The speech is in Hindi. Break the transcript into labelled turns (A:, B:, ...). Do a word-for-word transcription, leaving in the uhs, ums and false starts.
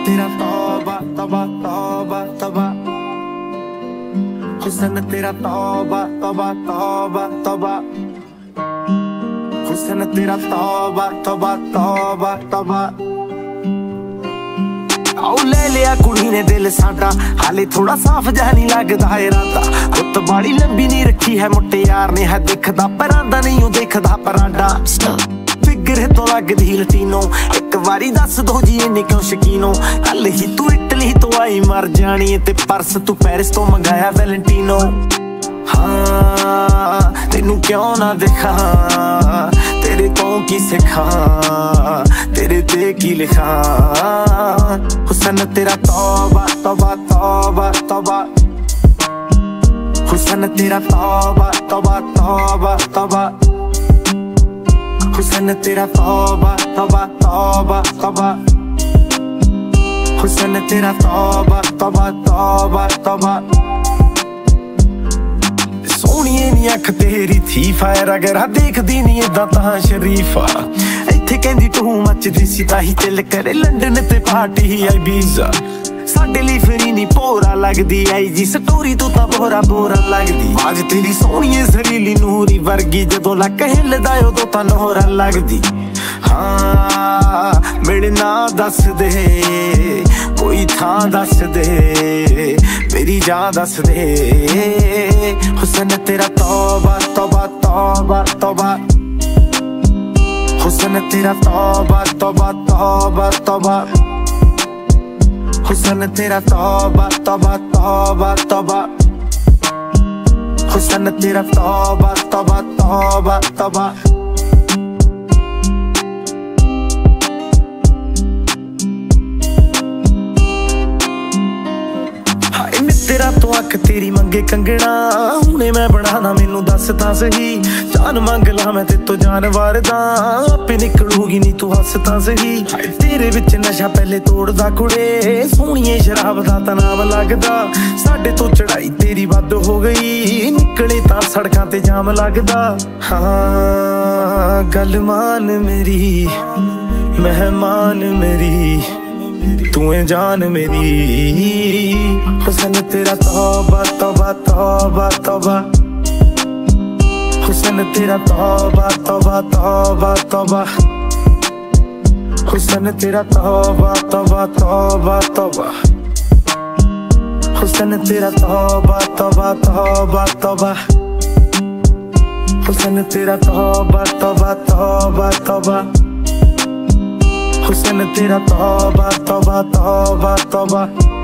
A: तेरा तौबा तौबा तौबा तौबा, हुस्न तेरा तौबा तौबा तौबा तौबा, हुस्न तेरा तौबा तौबा तौबा तौबा। आओ ले लिया कुड़ी ने दिल साडा, हाले थोड़ा साफ जहा नहीं लगदा इरादा। गुत बाड़ी लंबी नहीं रखी है मुट्टे यार ने, है दिखदा परांदा नहीं ओ देखदा परांडा। फिगर तो लगदी लटीनो, एक बारी दस दो जी इन्नी क्यों शकीनो। कल ही तू इटली तो आई मर जानी, ते परस तू पेरिस तो मंगाया वैलेंटिनो। हाँ तेनू क्यों ना दिखा, तेरे तो की सिखा, तेरे ते की लिखा। हुस्न तेरा तौबा तौबा तौबा तौबा, हुस्न तेरा तौबा तौबा तौबा तौबा, हुस्न तेरा तौबा तौबा तौबा तौबा, हुस्न तेरा तौबा तौबा तौबा तौबा। सोहणीए नी अख तेरी थी फायर, अगर देखदी नी इदां तां शरीफा। इत्थे कहंदी तू मचदी सी ताही दिल करे लंडन ते पार्टी ही आई बीजा। साडे लई फिरी नी भोरा लगदी आई जी स्टोरी, तू तां बोरा बोरा लगदी। आज तेरी सोहणीए जरीली नूरी वर्गी, जदों लक हिलदा उदों तां नोहरा लगदी। हाँ मिलना दस दे, कोई थां दस दे, मेरी जान दस दे। हुस्न तेरा तौबा तौबा तौबा तौबा, हुस्न तेरा तौबा तौबा तौबा तौबा, हुस्न तेरा तौबा तौबा तौबा तौबा, हुस्न तेरा तौबा तौबा तौबा तौबा। तेरा तो अख तेरी मंगे कंगना, हुणे मैं बनाना मैनू दस तां सही। जान मंग ला मैं ते तो जान वारदा, आपे निकलूगी नी तू हस तां सही। तेरे विच नशा पहले तोड़दा कुड़े, सोहणीए शराब दा तां नाम लगदा। साडे तो चढ़ाई तेरी वध हो गई, निकले तां सड़कां ते जाम लगदा। हाँ गल मान मेरी मेहमान मेरी, तू है जान मेरी। हुस्न तेरा तौबा तौबा तौबा तौबा, हुस्न तेरा तौबा तौबा तौबा तौबा, हुस्न तेरा तौबा तौबा तौबा तौबा, हुस्न तेरा तौबा तौबा तौबा तौबा, हुस्न तेरा तौबा तौबा तौबा तौबा, हुस्न तेरा तौबा तौबा तौबा तौबा।